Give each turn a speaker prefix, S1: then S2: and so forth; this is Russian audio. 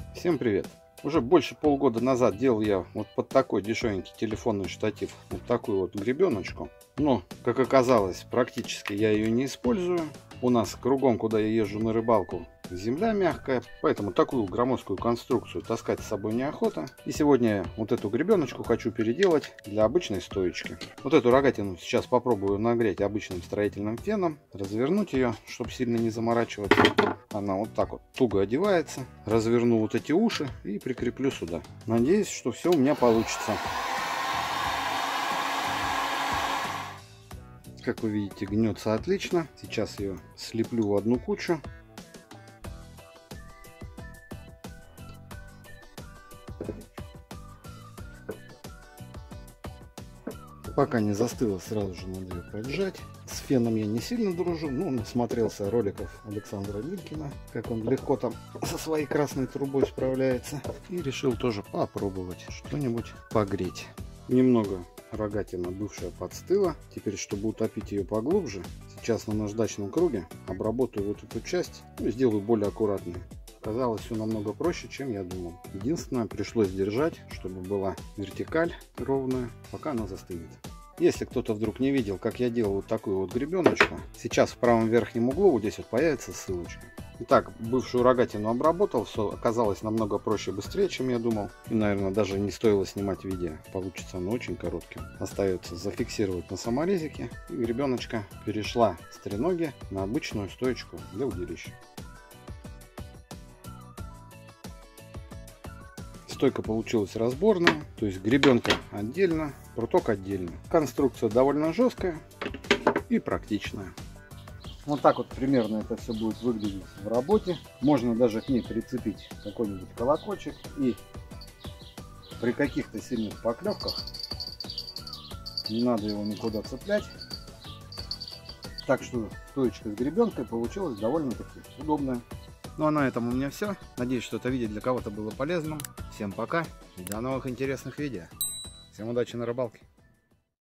S1: Всем привет! Уже больше полгода назад делал я вот под такой дешевенький телефонный штатив вот такую вот гребеночку. Но, как оказалось, практически я ее не использую. У нас кругом, куда я езжу на рыбалку, земля мягкая, поэтому такую громоздкую конструкцию таскать с собой неохота. И сегодня я вот эту гребеночку хочу переделать для обычной стоечки. Вот эту рогатину сейчас попробую нагреть обычным строительным феном, развернуть ее, чтобы сильно не заморачиваться. Она вот так вот туго одевается. Разверну вот эти уши и прикреплю сюда. Надеюсь, что все у меня получится. Как вы видите, гнется отлично. Сейчас ее слеплю в одну кучу. Пока не застыло, сразу же надо ее поджать. С феном я не сильно дружу, но насмотрелся роликов Александра Милькина, как он легко там со своей красной трубой справляется. И решил тоже попробовать что-нибудь погреть. Немного рогатина бывшая подстыла. Теперь, чтобы утопить ее поглубже, сейчас на наждачном круге обработаю вот эту часть и сделаю более аккуратной. Казалось, все намного проще, чем я думал. Единственное, пришлось держать, чтобы была вертикаль ровная, пока она застынет. Если кто-то вдруг не видел, как я делал вот такую вот гребеночку, сейчас в правом верхнем углу вот здесь вот появится ссылочка. Итак, бывшую рогатину обработал, все оказалось намного проще и быстрее, чем я думал. И, наверное, даже не стоило снимать видео, получится оно очень коротким. Остается зафиксировать на саморезике, и гребеночка перешла с треноги на обычную стоечку для удилища. Стойка получилась разборная, то есть гребенка отдельно, пруток отдельно. Конструкция довольно жесткая и практичная. Вот так вот примерно это все будет выглядеть в работе. Можно даже к ней прицепить какой-нибудь колокольчик, и при каких-то сильных поклевках не надо его никуда цеплять. Так что стоечка с гребенкой получилась довольно-таки удобная. Ну а на этом у меня все. Надеюсь, что это видео для кого-то было полезным. Всем пока и до новых интересных видео. Всем удачи на рыбалке.